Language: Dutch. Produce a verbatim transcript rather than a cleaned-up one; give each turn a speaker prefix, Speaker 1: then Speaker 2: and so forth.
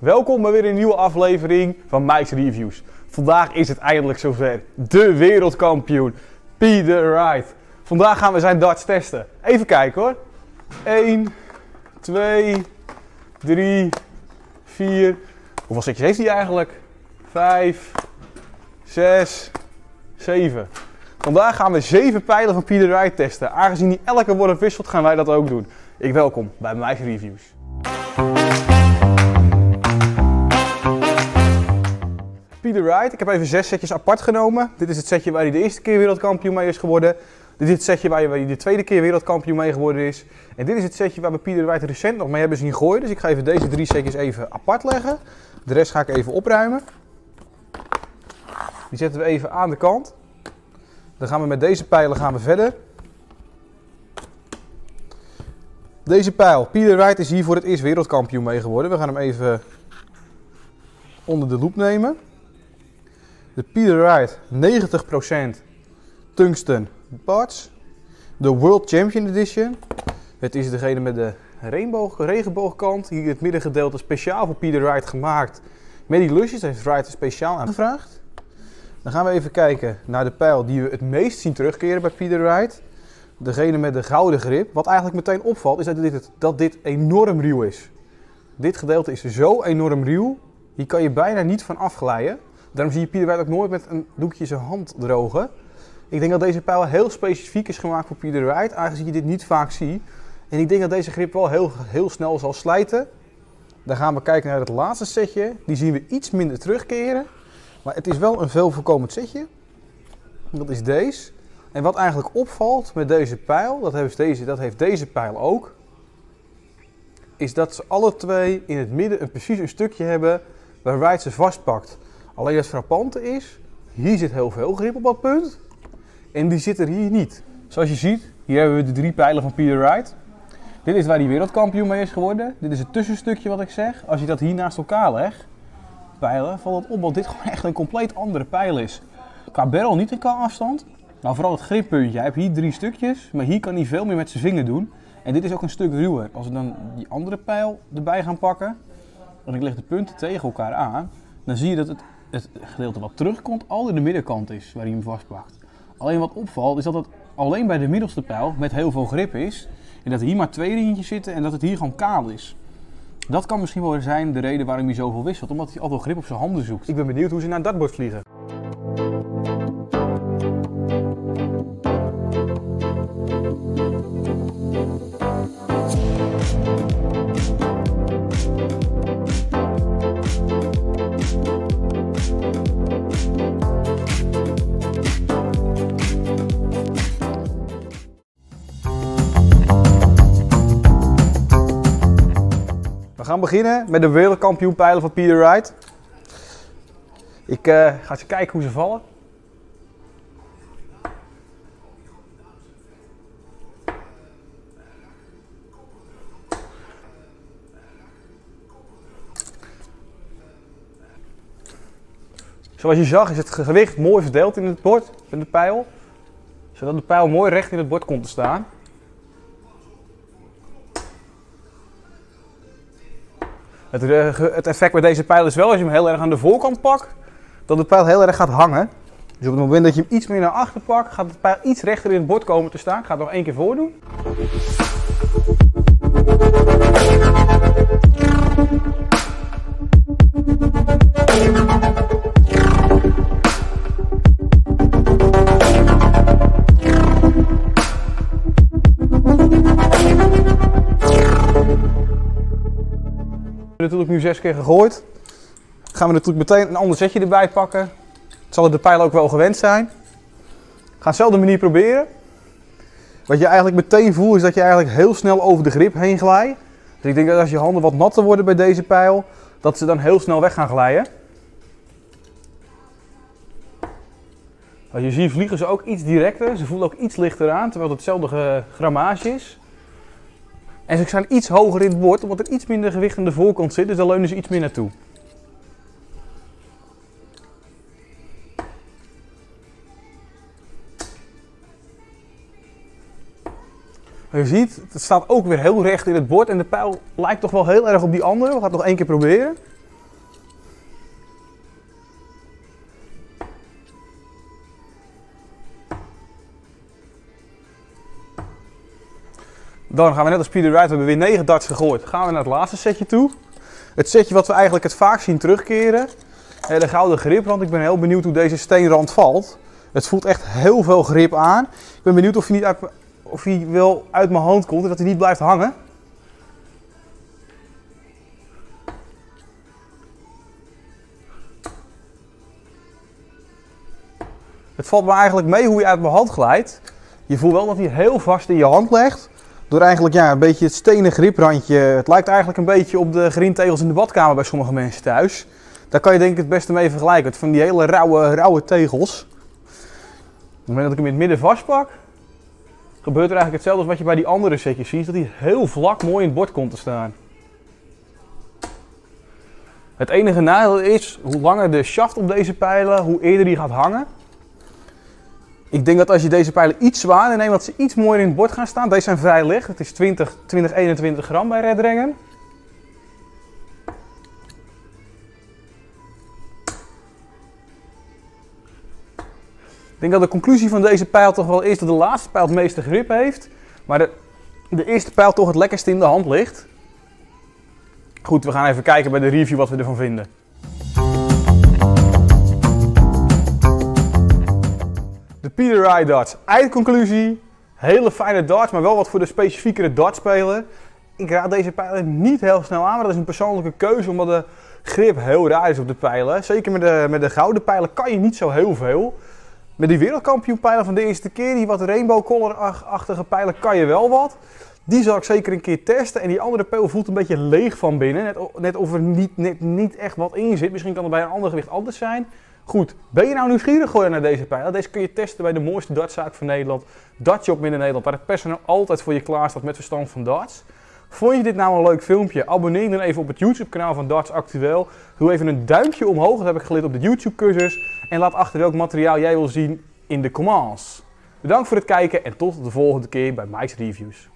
Speaker 1: Welkom bij weer een nieuwe aflevering van Mike's Reviews. Vandaag is het eindelijk zover. De wereldkampioen, Peter Wright. Vandaag gaan we zijn darts testen. Even kijken hoor. één, twee, drie, vier. Hoeveel setjes heeft hij eigenlijk? vijf, zes, zeven. Vandaag gaan we zeven pijlen van Peter Wright testen. Aangezien die elke worden wisselt, gaan wij dat ook doen. Ik welkom bij Mike's Reviews. Peter Wright, ik heb even zes setjes apart genomen. Dit is het setje waar hij de eerste keer wereldkampioen mee is geworden. Dit is het setje waar hij de tweede keer wereldkampioen mee geworden is. En dit is het setje waar we Peter Wright recent nog mee hebben zien gooien. Dus ik ga even deze drie setjes even apart leggen. De rest ga ik even opruimen. Die zetten we even aan de kant. Dan gaan we met deze pijlen gaan we verder. Deze pijl, Peter Wright is hier voor het eerst wereldkampioen mee geworden. We gaan hem even onder de loep nemen. De Peter Wright negentig procent tungsten parts. De World Champion Edition. Het is degene met de regenboog, regenboogkant. Hier het middengedeelte speciaal voor Peter Wright gemaakt. Met die lusjes, dat heeft Wright speciaal aangevraagd. Dan gaan we even kijken naar de pijl die we het meest zien terugkeren bij Peter Wright. Degene met de gouden grip. Wat eigenlijk meteen opvalt is dat dit, dat dit enorm ruw is. Dit gedeelte is zo enorm ruw. Hier kan je bijna niet van afglijden. Daarom zie je Peter Wright ook nooit met een doekje zijn hand drogen. Ik denk dat deze pijl heel specifiek is gemaakt voor Peter Wright, aangezien je dit niet vaak ziet. En ik denk dat deze grip wel heel, heel snel zal slijten. Dan gaan we kijken naar het laatste setje. Die zien we iets minder terugkeren. Maar het is wel een veel voorkomend setje. Dat is deze. En wat eigenlijk opvalt met deze pijl, dat heeft deze, dat heeft deze pijl ook, is dat ze alle twee in het midden een, precies een stukje hebben waar Wright ze vastpakt. Alleen het frappante is, hier zit heel veel grip op dat punt en die zit er hier niet. Zoals je ziet, hier hebben we de drie pijlen van Peter Wright. Dit is waar hij wereldkampioen mee is geworden. Dit is het tussenstukje wat ik zeg. Als je dat hier naast elkaar legt, pijlen, valt het op dat dit gewoon echt een compleet andere pijl is. Qua barrel niet en qua afstand. Nou, vooral het grippuntje. Hij heeft hier drie stukjes, maar hier kan hij veel meer met zijn vinger doen. En dit is ook een stuk ruwer. Als we dan die andere pijl erbij gaan pakken, en ik leg de punten tegen elkaar aan, dan zie je dat het, het gedeelte wat terugkomt al in de middenkant is, waar hij hem vastpakt. Alleen wat opvalt is dat het alleen bij de middelste pijl met heel veel grip is. En dat er hier maar twee rientjes zitten en dat het hier gewoon kaal is. Dat kan misschien wel zijn de reden waarom hij zoveel wisselt, omdat hij al veel grip op zijn handen zoekt. Ik ben benieuwd hoe ze naar het dartbord vliegen. We gaan beginnen met de wereldkampioen pijlen van Peter Wright. Ik uh, ga eens kijken hoe ze vallen. Zoals je zag is het gewicht mooi verdeeld in het bord met de pijl. Zodat de pijl mooi recht in het bord komt te staan. Het, het effect bij deze pijl is wel, als je hem heel erg aan de voorkant pakt, dat de pijl heel erg gaat hangen. Dus op het moment dat je hem iets meer naar achter pakt, gaat de pijl iets rechter in het bord komen te staan. Ik ga het nog één keer voordoen. Natuurlijk nu zes keer gegooid. Gaan we natuurlijk meteen een ander setje erbij pakken. Het zal de pijl ook wel gewend zijn. Ga dezelfde manier proberen. Wat je eigenlijk meteen voelt is dat je eigenlijk heel snel over de grip heen glijdt. Dus ik denk dat als je handen wat natter worden bij deze pijl, dat ze dan heel snel weg gaan glijden. Als je ziet vliegen ze ook iets directer. Ze voelen ook iets lichter aan, terwijl het hetzelfde grammage is. En ze zijn iets hoger in het bord, omdat er iets minder gewicht aan de voorkant zit, dus daar leunen ze iets meer naartoe. Je ziet, het staat ook weer heel recht in het bord en de pijl lijkt toch wel heel erg op die andere. We gaan het nog één keer proberen. Dan gaan we net als Peter Wright, we hebben weer negen darts gegooid. Gaan we naar het laatste setje toe. Het setje wat we eigenlijk het vaak zien terugkeren. De gouden griprand. Ik ben heel benieuwd hoe deze steenrand valt. Het voelt echt heel veel grip aan. Ik ben benieuwd of hij, niet uit, of hij wel uit mijn hand komt en dat hij niet blijft hangen. Het valt me eigenlijk mee hoe hij uit mijn hand glijdt. Je voelt wel dat hij heel vast in je hand legt. Door eigenlijk ja, een beetje het stenen griprandje. Het lijkt eigenlijk een beetje op de greentegels in de badkamer bij sommige mensen thuis. Daar kan je denk ik het beste mee vergelijken. Het van die hele rauwe, rauwe tegels. Op het moment dat ik hem in het midden vastpak, gebeurt er eigenlijk hetzelfde als wat je bij die andere setjes ziet. Dat hij heel vlak mooi in het bord komt te staan. Het enige nadeel is, hoe langer de shaft op deze pijlen, hoe eerder die gaat hangen. Ik denk dat als je deze pijlen iets zwaarder neemt, dat ze iets mooier in het bord gaan staan. Deze zijn vrij licht. Het is twintig, twintig, eenentwintig gram bij Red Dragon. Ik denk dat de conclusie van deze pijl toch wel is dat de laatste pijl het meeste grip heeft. Maar de, de eerste pijl toch het lekkerst in de hand ligt. Goed, we gaan even kijken bij de review wat we ervan vinden. De Peter Wright darts. Eindconclusie. Hele fijne darts, maar wel wat voor de specifiekere dartspeler. Ik raad deze pijlen niet heel snel aan, maar dat is een persoonlijke keuze omdat de grip heel raar is op de pijlen. Zeker met de, met de gouden pijlen kan je niet zo heel veel. Met die wereldkampioenpijlen van de eerste keer, die wat rainbow color-achtige pijlen, kan je wel wat. Die zal ik zeker een keer testen. En die andere pijl voelt een beetje leeg van binnen. Net, net of er niet, net, niet echt wat in zit. Misschien kan het bij een ander gewicht anders zijn. Goed, ben je nou nieuwsgierig geworden naar deze pijlen? Deze kun je testen bij de mooiste dartszaak van Nederland. Dartshop Midden Nederland, waar het personeel altijd voor je klaar staat met verstand van darts. Vond je dit nou een leuk filmpje? Abonneer dan even op het YouTube kanaal van Darts Actueel. Doe even een duimpje omhoog, dat heb ik geleerd op de YouTube cursus. En laat achter welk materiaal jij wil zien in de comments. Bedankt voor het kijken en tot de volgende keer bij Mike's Reviews.